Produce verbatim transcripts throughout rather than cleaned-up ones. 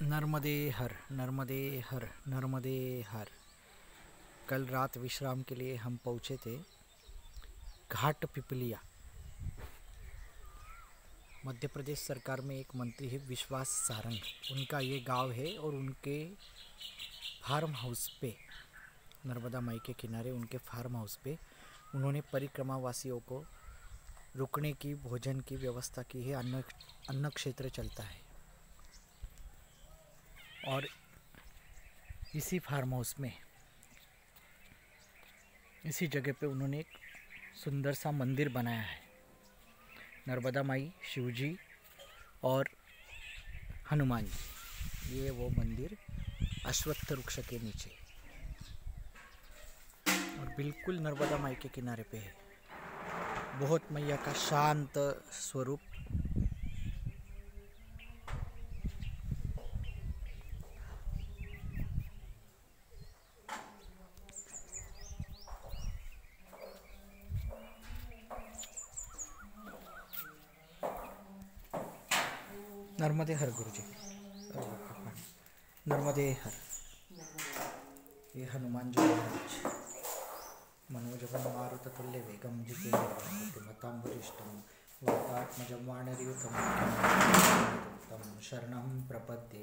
नर्मदे हर नर्मदे हर नर्मदे हर। कल रात विश्राम के लिए हम पहुँचे थे घाट पिपलिया। मध्य प्रदेश सरकार में एक मंत्री है विश्वास सारंग, उनका ये गांव है और उनके फार्म हाउस पे, नर्मदा माई के किनारे उनके फार्म हाउस पे उन्होंने परिक्रमा वासियों को रुकने की, भोजन की व्यवस्था की है। अन्न अन्न क्षेत्र चलता है और इसी फार्म हाउस में, इसी जगह पे उन्होंने एक सुंदर सा मंदिर बनाया है। नर्मदा माई, शिवजी और हनुमान जी, ये वो मंदिर अश्वत्थ वृक्ष के नीचे और बिल्कुल नर्मदा माई के किनारे पे है। बहुत मैया का शांत स्वरूप। नर्मदे हर गुरु जी, नर्मदे हर। ये हनुमान जी महाराज मनोजवन मारुततुल्य वेगम जितेन्द्रियं वरिष्ठं वातात्मजं वानरयूथं तं शरणं प्रपद्ये।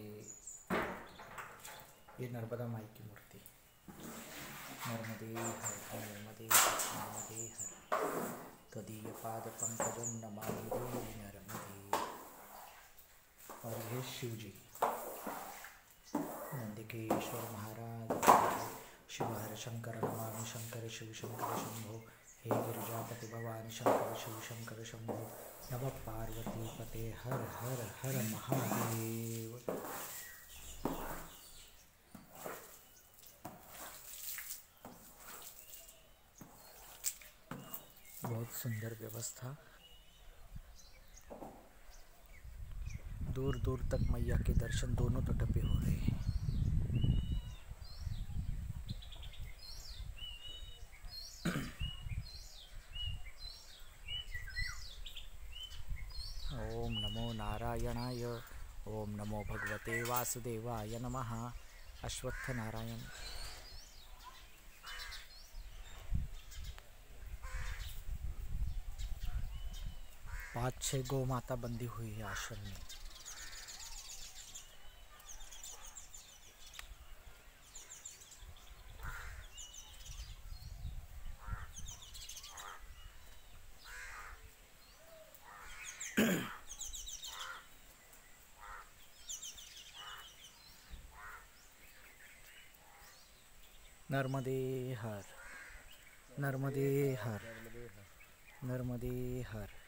ये नर्मदा माई की मूर्ति। नर्मदे हर नर्मदे हर नर्मदे हर। त्वदीय पाद पंकजं नमामि देवी नर्मदे। और ये शिव जी, नंदिकेश्वर महाराज, शिव हर शंकर नमामि शंकर शिव शंकर शंभो। हे गिरिजापति भवानी शंकर शिव शंकर शंभो। नमः पार्वती पते हर हर हर महादेव। बहुत सुंदर व्यवस्था। दूर दूर तक मैया के दर्शन दोनों तट पे हो रहे हैं। ओम नमो नारायणाय, ओम नमो भगवते वासुदेवाय नमः। अश्वत्थ नारायण। पाँच छः गौ माता बंधी हुई है आश्रम में। नर्मदे हर नर्मदे हर नर्मदे हर।